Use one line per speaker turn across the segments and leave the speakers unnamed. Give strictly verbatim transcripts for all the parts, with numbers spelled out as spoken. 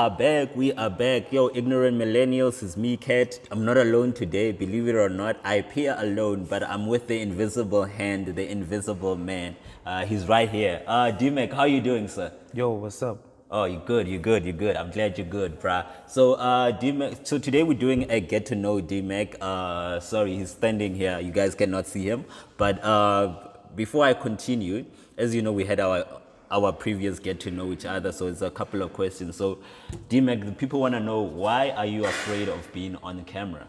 are back. We are back. Yo, ignorant millennials, is me, Kat. I'm not alone today. Believe it or not, I appear alone, but I'm with the invisible hand, the invisible man. Uh, he's right here. Uh, D-Makk, how you doing, sir?
Yo, what's up?
Oh, you're good. You're good. You're good. I'm glad you're good, bruh. So, uh, D-Makk, so today we're doing a get to know D-Makk. Uh, sorry, he's standing here. You guys cannot see him. But uh, before I continue, as you know, we had our our previous get to know each other. So it's a couple of questions. So, D-Makk, the people want to know, why are you afraid of being on camera?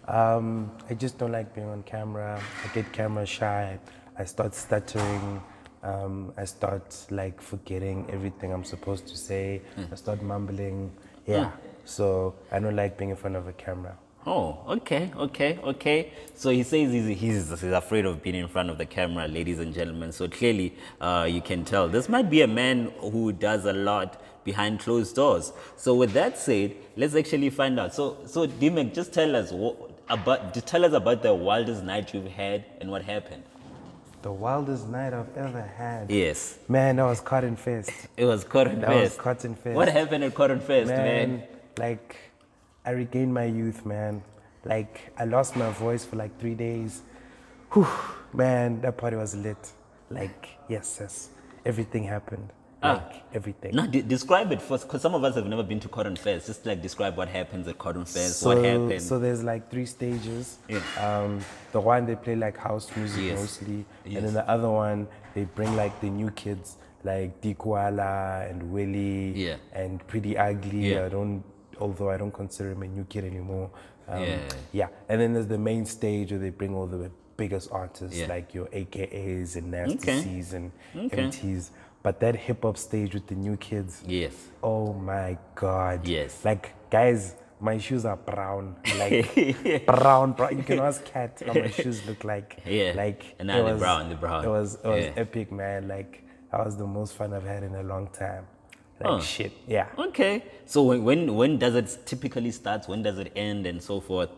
Um, I just don't like being on camera. I get camera shy. I start stuttering. Um, I start like forgetting everything I'm supposed to say. Mm. I start mumbling. Yeah. Mm. So I don't like being in front of a camera.
Oh, okay, okay, okay. So he says he's, he's, he's afraid of being in front of the camera, ladies and gentlemen. So clearly, uh, you can tell this might be a man who does a lot behind closed doors. So with that said, let's actually find out. So, so D-Makk, just tell us what, about, just tell us about the wildest night you've had and what happened.
The wildest night I've ever had.
Yes.
Man, that was Cotton Fest.
It was Cotton
that
Fest.
That was Cotton Fest.
What happened at Cotton Fest, man?
man? Like, I regained my youth, man. Like, I lost my voice for like three days. Whew, man, that party was lit. Like, yes, yes, everything happened. Like, ah, everything.
No, de describe it first, because some of us have never been to Cotton Fest. Just like describe what happens at Cotton Fest,
so,
what happened.
So there's like three stages.
Yeah.
Um, the one, they play like house music yes. mostly. Yes. And then the other one, they bring like the new kids, like Dikuala and Willie
yeah.
and Pretty Ugly.
Yeah.
I don't, although I don't consider him a new kid anymore. Um,
yeah.
yeah. And then there's the main stage where they bring all the biggest artists,
yeah.
like your A K As and Nasty
okay.
C's and
okay.
M Ts. But that hip hop stage with the new kids.
Yes.
Oh my God.
Yes.
Like, guys, my shoes are brown. Like, brown, brown. You can ask Kat how my shoes look like.
Yeah.
Like,
and now they're brown, they're brown.
It was, it was
yeah.
epic, man. Like, that was the most fun I've had in a long time. Like,
oh.
shit. Yeah.
Okay. So when, when, when does it typically start? When does it end and so forth?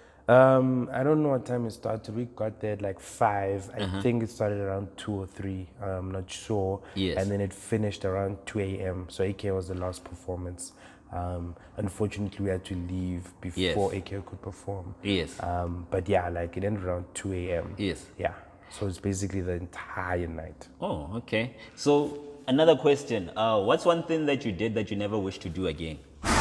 Um, I don't know what time it started. We got there at like five. I
uh-huh. think
it started around two or three. I'm not sure.
Yes.
And then it finished around two a m So A K was the last performance. Um, unfortunately, we had to leave before yes. A K could perform.
Yes.
Um, but yeah, like it ended around two a m
Yes.
Yeah. So it's basically the entire night.
Oh, okay. So another question. Uh, what's one thing that you did that you never wish to do again?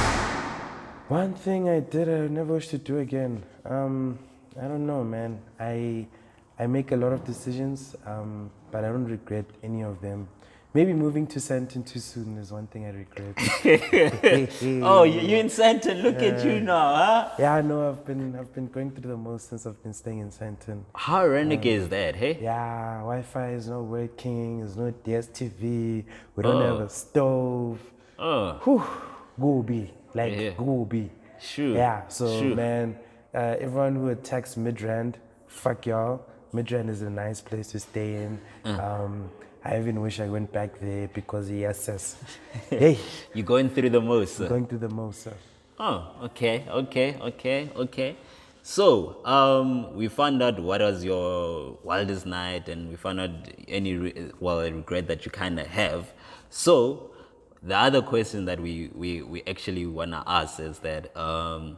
One thing I did I never wish to do again. Um, I don't know, man. I I make a lot of decisions, um, but I don't regret any of them. Maybe moving to Sandton too soon is one thing I regret.
Oh, you're in Sandton. Look uh, at you now, huh?
Yeah, I know. I've been I've been going through the most since I've been staying in Sandton.
How renegade um, is that, hey?
Yeah, Wi-Fi is not working. There's no D S T V. We don't oh. have a stove.
Oh.
Whew, go be. Like,
yeah.
go be.
Sure.
Yeah, so,
sure.
man, uh, everyone who attacks Midrand, fuck y'all. Midrand is a nice place to stay in. Uh. Um, I even wish I went back there because, yes, yes. Hey.
You're going through the most, sir.
Going through the most, sir.
Oh, okay, okay, okay, okay. So, um, we found out what was your wildest night, and we found out any, re well, a regret that you kind of have. So, the other question that we, we, we actually want to ask is that, um,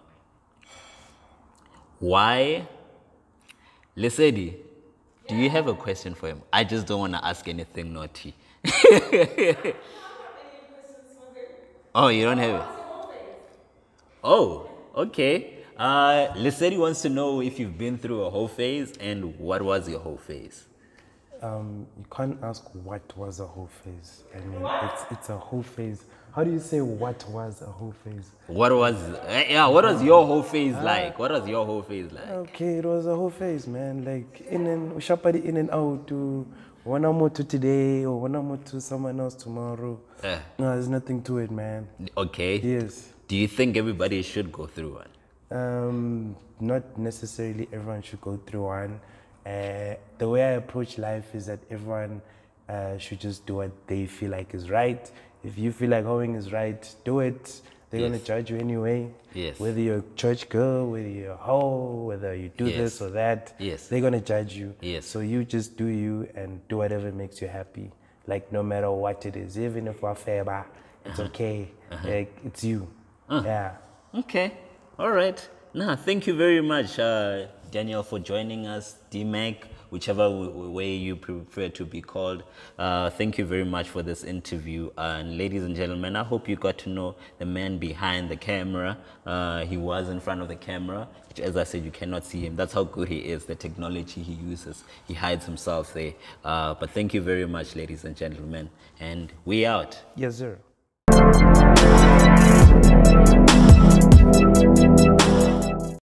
why, Lesedi, do you have a question for him? I just don't want to ask anything naughty. Oh, you don't have it? Oh, okay. Uh, Lesedi wants to know if you've been through a whole phase, and what was your whole phase?
Um, you can't ask what was a whole phase. I mean, it's it's a whole phase. How do you say what was a whole phase?
What was yeah? What was your whole phase uh, like? What was your whole phase like?
Okay, it was a whole phase, man. Like in and shapadi in and out to one more to today or one more to someone else tomorrow. Uh, no, there's nothing to it, man.
Okay.
Yes.
Do you think everybody should go through one?
Um, not necessarily. Everyone should go through one. Uh, the way I approach life is that everyone uh, should just do what they feel like is right. If you feel like hoeing is right, do it. They're yes. going to judge you anyway.
Yes.
Whether you're a church girl, whether you're a hoe, whether you do yes. this or that,
yes.
they're going to judge you.
Yes.
So you just do you and do whatever makes you happy. Like no matter what it is, even if we're fair, it's okay. Like, it's you.
Uh.
Yeah.
Okay. All right. Nah, thank you very much, uh, Daniel, for joining us. D-Makk, whichever w- way you prefer to be called. Uh, thank you very much for this interview. And ladies and gentlemen, I hope you got to know the man behind the camera. Uh, he was in front of the camera. As I said, you cannot see him. That's how good he is, the technology he uses. He hides himself there. Uh, but thank you very much, ladies and gentlemen. And we out.
Yes, sir.